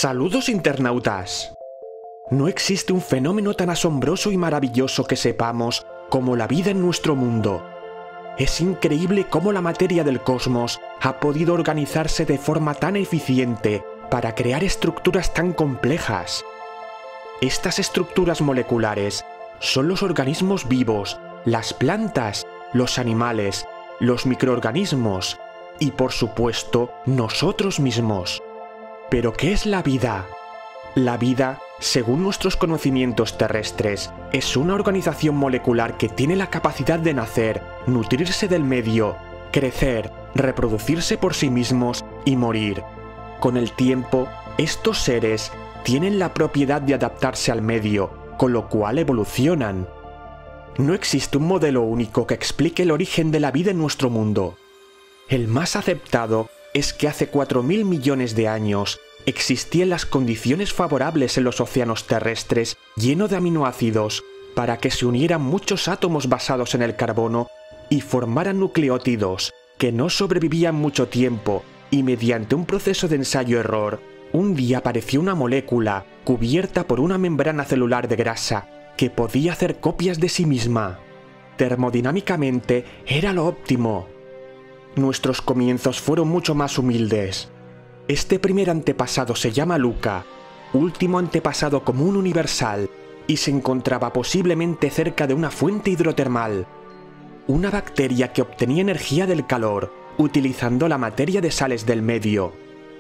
Saludos internautas. No existe un fenómeno tan asombroso y maravilloso que sepamos como la vida en nuestro mundo. Es increíble cómo la materia del cosmos ha podido organizarse de forma tan eficiente para crear estructuras tan complejas. Estas estructuras moleculares son los organismos vivos, las plantas, los animales, los microorganismos y, por supuesto, nosotros mismos. ¿Pero qué es la vida? La vida, según nuestros conocimientos terrestres, es una organización molecular que tiene la capacidad de nacer, nutrirse del medio, crecer, reproducirse por sí mismos y morir. Con el tiempo, estos seres tienen la propiedad de adaptarse al medio, con lo cual evolucionan. No existe un modelo único que explique el origen de la vida en nuestro mundo. El más aceptado es que hace 4.000 millones de años existían las condiciones favorables en los océanos terrestres llenos de aminoácidos para que se unieran muchos átomos basados en el carbono y formaran nucleótidos que no sobrevivían mucho tiempo, y mediante un proceso de ensayo-error, un día apareció una molécula cubierta por una membrana celular de grasa que podía hacer copias de sí misma. Termodinámicamente era lo óptimo. Nuestros comienzos fueron mucho más humildes. Este primer antepasado se llama Luca, último antepasado común universal, y se encontraba posiblemente cerca de una fuente hidrotermal. Una bacteria que obtenía energía del calor, utilizando la materia de sales del medio.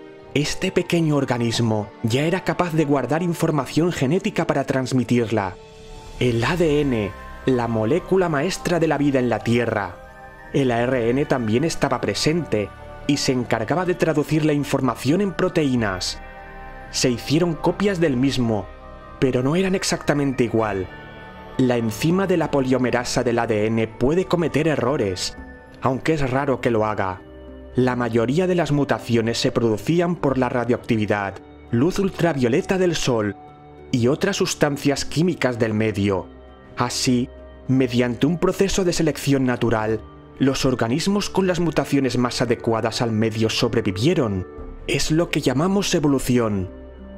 Este pequeño organismo ya era capaz de guardar información genética para transmitirla. El ADN, la molécula maestra de la vida en la Tierra. El ARN también estaba presente y se encargaba de traducir la información en proteínas. Se hicieron copias del mismo, pero no eran exactamente igual. La enzima de la poliomerasa del ADN puede cometer errores, aunque es raro que lo haga. La mayoría de las mutaciones se producían por la radioactividad, luz ultravioleta del sol y otras sustancias químicas del medio. Así, mediante un proceso de selección natural, los organismos con las mutaciones más adecuadas al medio sobrevivieron. Es lo que llamamos evolución.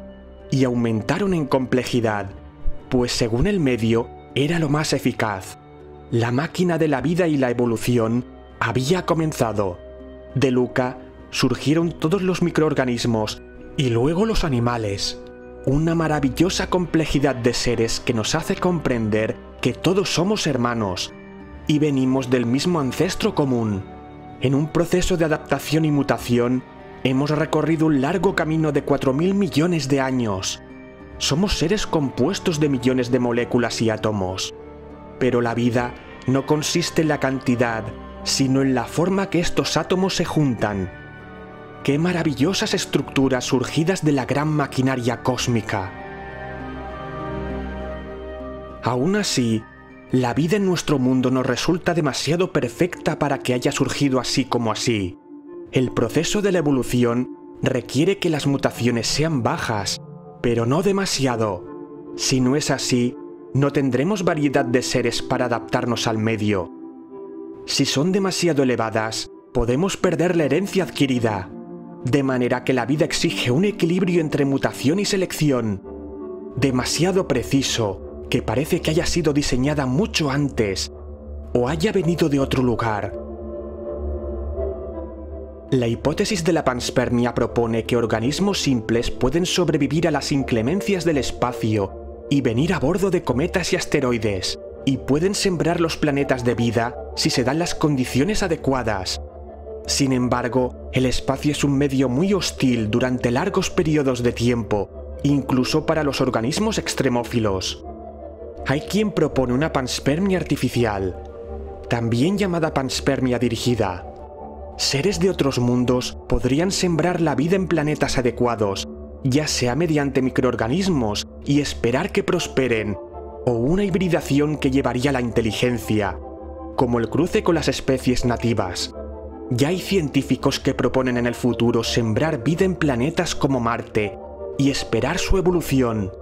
Y aumentaron en complejidad, pues según el medio era lo más eficaz. La máquina de la vida y la evolución había comenzado. De Luca surgieron todos los microorganismos y luego los animales. Una maravillosa complejidad de seres que nos hace comprender que todos somos hermanos y venimos del mismo ancestro común. En un proceso de adaptación y mutación, hemos recorrido un largo camino de 4.000 millones de años. Somos seres compuestos de millones de moléculas y átomos. Pero la vida no consiste en la cantidad, sino en la forma que estos átomos se juntan. ¡Qué maravillosas estructuras surgidas de la gran maquinaria cósmica! Aún así, la vida en nuestro mundo nos resulta demasiado perfecta para que haya surgido así como así. El proceso de la evolución requiere que las mutaciones sean bajas, pero no demasiado. Si no es así, no tendremos variedad de seres para adaptarnos al medio. Si son demasiado elevadas, podemos perder la herencia adquirida. De manera que la vida exige un equilibrio entre mutación y selección. Demasiado preciso, que parece que haya sido diseñada mucho antes, o haya venido de otro lugar. La hipótesis de la panspermia propone que organismos simples pueden sobrevivir a las inclemencias del espacio y venir a bordo de cometas y asteroides, y pueden sembrar los planetas de vida si se dan las condiciones adecuadas. Sin embargo, el espacio es un medio muy hostil durante largos periodos de tiempo, incluso para los organismos extremófilos. Hay quien propone una panspermia artificial, también llamada panspermia dirigida. Seres de otros mundos podrían sembrar la vida en planetas adecuados, ya sea mediante microorganismos y esperar que prosperen, o una hibridación que llevaría a la inteligencia, como el cruce con las especies nativas. Ya hay científicos que proponen en el futuro sembrar vida en planetas como Marte y esperar su evolución.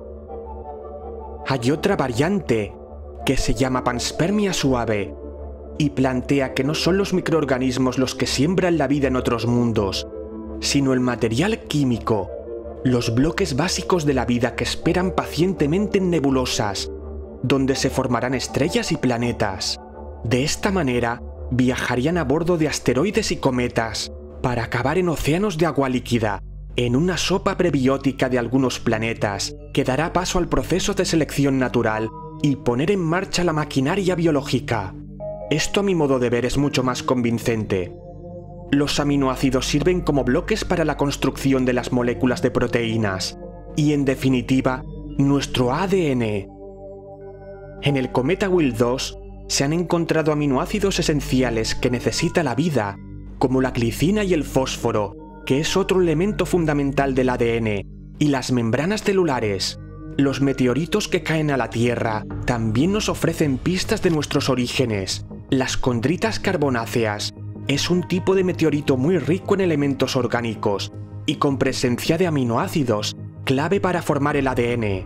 Hay otra variante, que se llama panspermia suave, y plantea que no son los microorganismos los que siembran la vida en otros mundos, sino el material químico, los bloques básicos de la vida que esperan pacientemente en nebulosas, donde se formarán estrellas y planetas. De esta manera, viajarían a bordo de asteroides y cometas, para acabar en océanos de agua líquida, en una sopa prebiótica de algunos planetas, que dará paso al proceso de selección natural y poner en marcha la maquinaria biológica. Esto a mi modo de ver es mucho más convincente. Los aminoácidos sirven como bloques para la construcción de las moléculas de proteínas y, en definitiva, nuestro ADN. En el cometa Will 2 se han encontrado aminoácidos esenciales que necesita la vida, como la glicina y el fósforo, que es otro elemento fundamental del ADN, y las membranas celulares. Los meteoritos que caen a la Tierra también nos ofrecen pistas de nuestros orígenes. Las condritas carbonáceas es un tipo de meteorito muy rico en elementos orgánicos y con presencia de aminoácidos, clave para formar el ADN.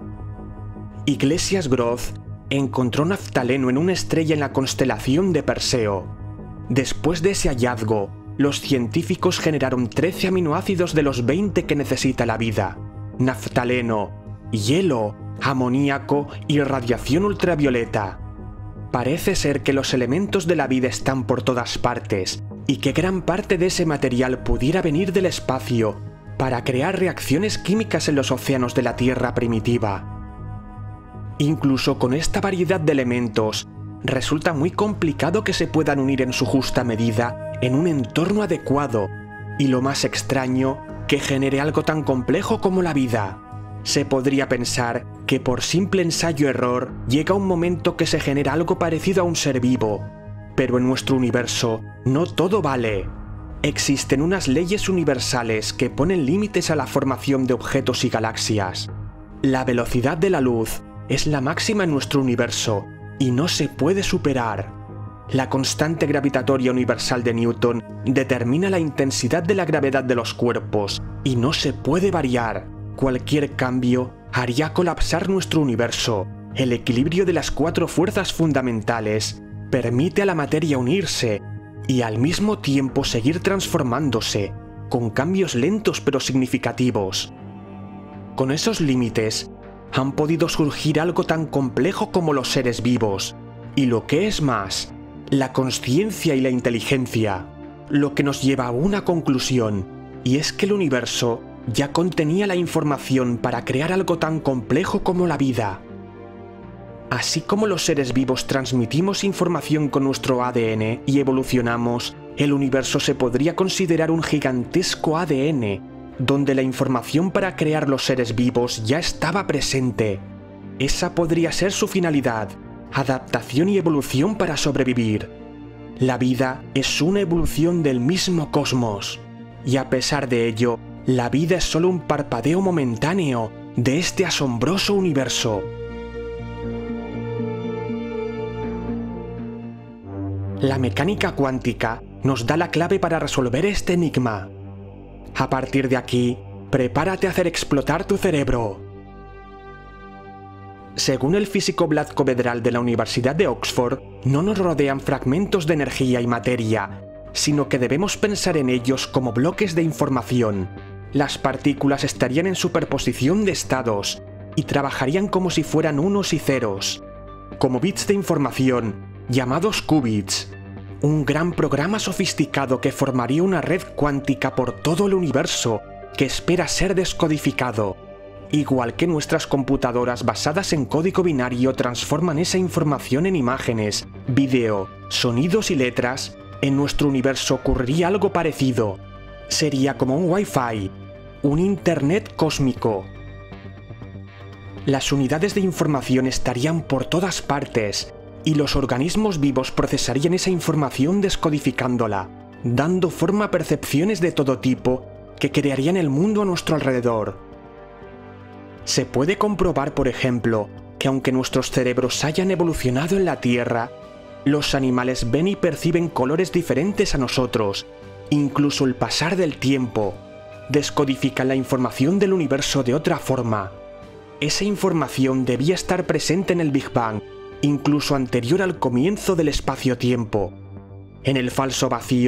Iglesias Groth encontró naftaleno en una estrella en la constelación de Perseo. Después de ese hallazgo, los científicos generaron 13 aminoácidos de los 20 que necesita la vida: naftaleno, hielo, amoníaco y radiación ultravioleta. Parece ser que los elementos de la vida están por todas partes y que gran parte de ese material pudiera venir del espacio para crear reacciones químicas en los océanos de la Tierra primitiva. Incluso con esta variedad de elementos, resulta muy complicado que se puedan unir en su justa medida en un entorno adecuado, y lo más extraño, que genere algo tan complejo como la vida. Se podría pensar que por simple ensayo-error llega un momento que se genera algo parecido a un ser vivo, pero en nuestro universo no todo vale. Existen unas leyes universales que ponen límites a la formación de objetos y galaxias. La velocidad de la luz es la máxima en nuestro universo y no se puede superar. La constante gravitatoria universal de Newton determina la intensidad de la gravedad de los cuerpos y no se puede variar. Cualquier cambio haría colapsar nuestro universo. El equilibrio de las 4 fuerzas fundamentales permite a la materia unirse y al mismo tiempo seguir transformándose, con cambios lentos pero significativos. Con esos límites, han podido surgir algo tan complejo como los seres vivos, y lo que es más, la consciencia y la inteligencia, lo que nos lleva a una conclusión, y es que el universo ya contenía la información para crear algo tan complejo como la vida. Así como los seres vivos transmitimos información con nuestro ADN y evolucionamos, el universo se podría considerar un gigantesco ADN, donde la información para crear los seres vivos ya estaba presente. Esa podría ser su finalidad: adaptación y evolución para sobrevivir. La vida es una evolución del mismo cosmos, y a pesar de ello, la vida es solo un parpadeo momentáneo de este asombroso universo. La mecánica cuántica nos da la clave para resolver este enigma. A partir de aquí, prepárate a hacer explotar tu cerebro. Según el físico Vlatko Vedral de la Universidad de Oxford, no nos rodean fragmentos de energía y materia, sino que debemos pensar en ellos como bloques de información. Las partículas estarían en superposición de estados y trabajarían como si fueran unos y ceros, como bits de información, llamados qubits, un gran programa sofisticado que formaría una red cuántica por todo el universo que espera ser descodificado. Igual que nuestras computadoras basadas en código binario transforman esa información en imágenes, vídeo, sonidos y letras, en nuestro universo ocurriría algo parecido. Sería como un Wi-Fi, un Internet cósmico. Las unidades de información estarían por todas partes, y los organismos vivos procesarían esa información descodificándola, dando forma a percepciones de todo tipo que crearían el mundo a nuestro alrededor. Se puede comprobar, por ejemplo, que aunque nuestros cerebros hayan evolucionado en la Tierra, los animales ven y perciben colores diferentes a nosotros. Incluso el pasar del tiempo descodifican la información del universo de otra forma. Esa información debía estar presente en el Big Bang, incluso anterior al comienzo del espacio-tiempo. En el falso vacío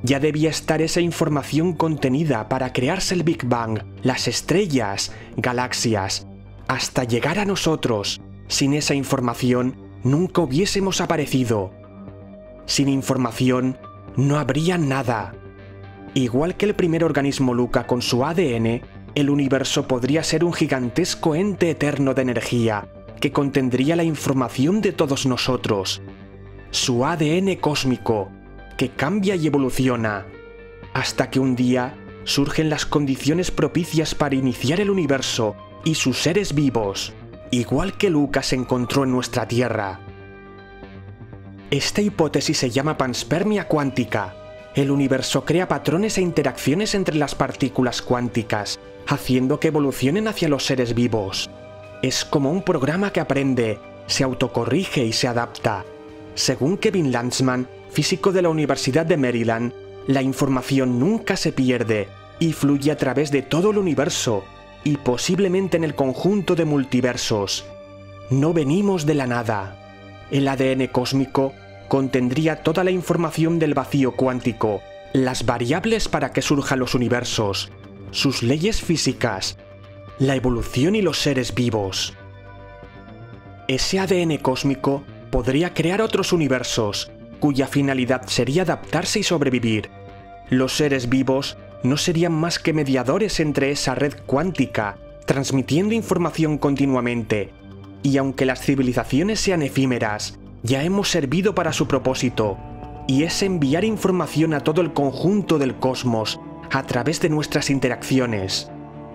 ya debía estar esa información contenida para crearse el Big Bang, las estrellas, galaxias, hasta llegar a nosotros. Sin esa información, nunca hubiésemos aparecido. Sin información, no habría nada. Igual que el primer organismo Luca con su ADN, el universo podría ser un gigantesco ente eterno de energía que contendría la información de todos nosotros. Su ADN cósmico, que cambia y evoluciona, hasta que un día surgen las condiciones propicias para iniciar el universo y sus seres vivos, igual que Luca se encontró en nuestra Tierra. Esta hipótesis se llama panspermia cuántica. El universo crea patrones e interacciones entre las partículas cuánticas, haciendo que evolucionen hacia los seres vivos. Es como un programa que aprende, se autocorrige y se adapta. Según Kevin Landsman, físico de la Universidad de Maryland, la información nunca se pierde y fluye a través de todo el universo y posiblemente en el conjunto de multiversos. No venimos de la nada. El ADN cósmico contendría toda la información del vacío cuántico, las variables para que surjan los universos, sus leyes físicas, la evolución y los seres vivos. Ese ADN cósmico podría crear otros universos, cuya finalidad sería adaptarse y sobrevivir. Los seres vivos no serían más que mediadores entre esa red cuántica, transmitiendo información continuamente. Y aunque las civilizaciones sean efímeras, ya hemos servido para su propósito, y es enviar información a todo el conjunto del cosmos a través de nuestras interacciones.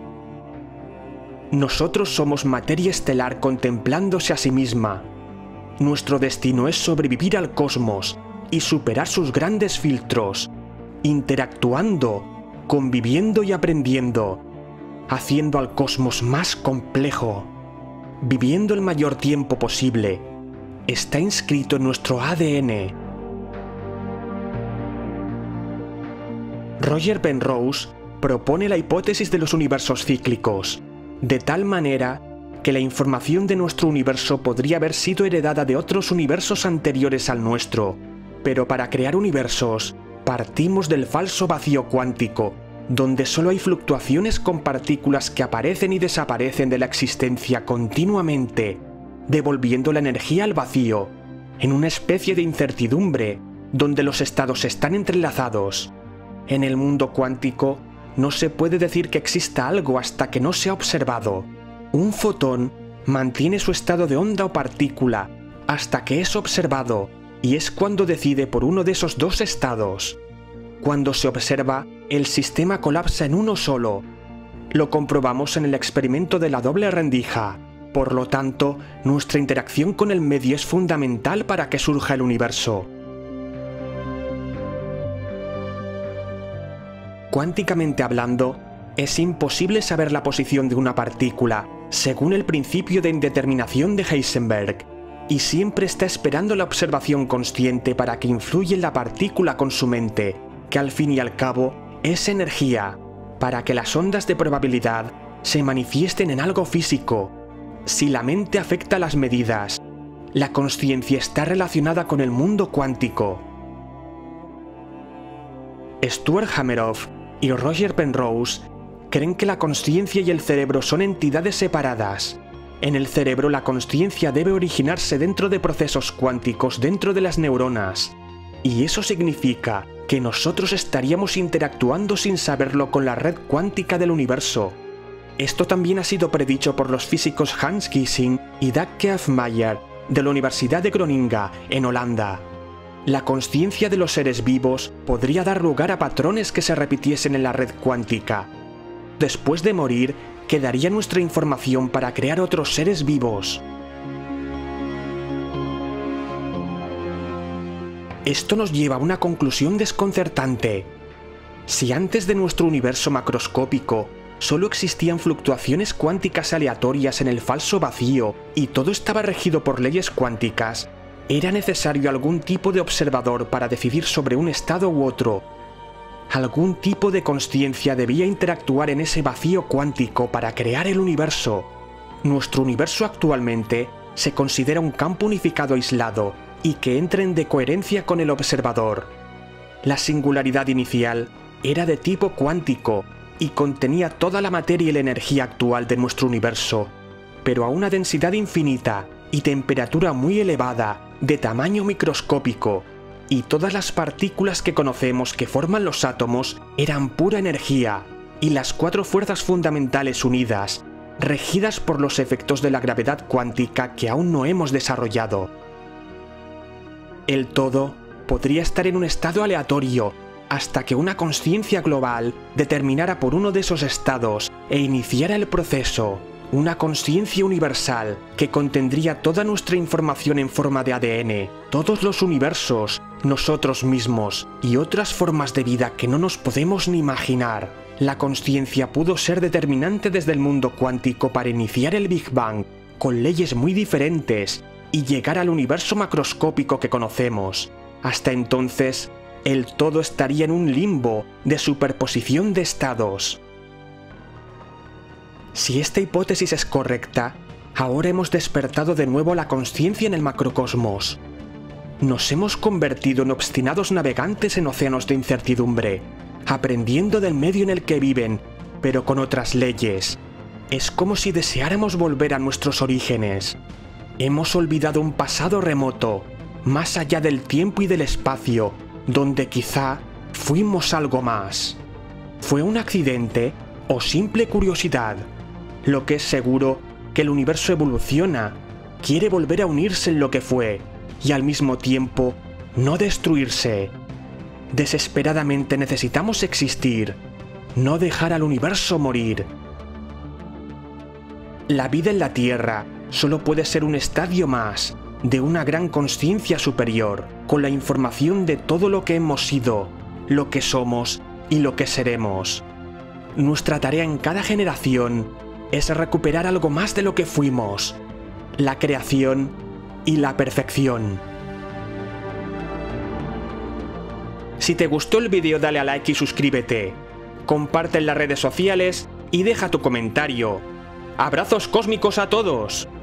Nosotros somos materia estelar contemplándose a sí misma. Nuestro destino es sobrevivir al cosmos y superar sus grandes filtros, interactuando, conviviendo y aprendiendo, haciendo al cosmos más complejo, viviendo el mayor tiempo posible. Está inscrito en nuestro ADN. Roger Penrose propone la hipótesis de los universos cíclicos, de tal manera que la información de nuestro universo podría haber sido heredada de otros universos anteriores al nuestro, pero para crear universos partimos del falso vacío cuántico, donde solo hay fluctuaciones con partículas que aparecen y desaparecen de la existencia continuamente, devolviendo la energía al vacío, en una especie de incertidumbre, donde los estados están entrelazados. En el mundo cuántico, no se puede decir que exista algo hasta que no sea observado. Un fotón mantiene su estado de onda o partícula hasta que es observado, y es cuando decide por uno de esos dos estados. Cuando se observa, el sistema colapsa en uno solo. Lo comprobamos en el experimento de la doble rendija. Por lo tanto, nuestra interacción con el medio es fundamental para que surja el universo. Cuánticamente hablando, es imposible saber la posición de una partícula, según el principio de indeterminación de Heisenberg, y siempre está esperando la observación consciente para que influya en la partícula con su mente, que al fin y al cabo es energía, para que las ondas de probabilidad se manifiesten en algo físico. Si la mente afecta las medidas, la consciencia está relacionada con el mundo cuántico. Stuart Hameroff y Roger Penrose creen que la consciencia y el cerebro son entidades separadas. En el cerebro la consciencia debe originarse dentro de procesos cuánticos dentro de las neuronas, y eso significa que nosotros estaríamos interactuando sin saberlo con la red cuántica del universo. Esto también ha sido predicho por los físicos Hans Gissing y Dag Keavmajer de la Universidad de Groninga, en Holanda. La consciencia de los seres vivos podría dar lugar a patrones que se repitiesen en la red cuántica. Después de morir, quedaría nuestra información para crear otros seres vivos. Esto nos lleva a una conclusión desconcertante. Si antes de nuestro universo macroscópico solo existían fluctuaciones cuánticas aleatorias en el falso vacío y todo estaba regido por leyes cuánticas, era necesario algún tipo de observador para decidir sobre un estado u otro. Algún tipo de consciencia debía interactuar en ese vacío cuántico para crear el universo. Nuestro universo actualmente se considera un campo unificado aislado y que entra en decoherencia con el observador. La singularidad inicial era de tipo cuántico y contenía toda la materia y la energía actual de nuestro universo, pero a una densidad infinita y temperatura muy elevada, de tamaño microscópico, y todas las partículas que conocemos que forman los átomos eran pura energía, y las 4 fuerzas fundamentales unidas, regidas por los efectos de la gravedad cuántica que aún no hemos desarrollado. El todo podría estar en un estado aleatorio hasta que una consciencia global determinara por uno de esos estados e iniciara el proceso, una consciencia universal que contendría toda nuestra información en forma de ADN, todos los universos, nosotros mismos y otras formas de vida que no nos podemos ni imaginar. La consciencia pudo ser determinante desde el mundo cuántico para iniciar el Big Bang, con leyes muy diferentes, y llegar al universo macroscópico que conocemos. Hasta entonces, el todo estaría en un limbo de superposición de estados. Si esta hipótesis es correcta, ahora hemos despertado de nuevo la consciencia en el macrocosmos. Nos hemos convertido en obstinados navegantes en océanos de incertidumbre, aprendiendo del medio en el que viven, pero con otras leyes. Es como si deseáramos volver a nuestros orígenes. Hemos olvidado un pasado remoto, más allá del tiempo y del espacio, donde quizá fuimos algo más. ¿Fue un accidente o simple curiosidad? Lo que es seguro que el universo evoluciona, quiere volver a unirse en lo que fue, y al mismo tiempo no destruirse. Desesperadamente necesitamos existir, no dejar al universo morir. La vida en la Tierra solo puede ser un estadio más de una gran consciencia superior, con la información de todo lo que hemos sido, lo que somos y lo que seremos. Nuestra tarea en cada generación es recuperar algo más de lo que fuimos, la creación y la perfección. Si te gustó el vídeo, dale a like y suscríbete. Comparte en las redes sociales y deja tu comentario. ¡Abrazos cósmicos a todos!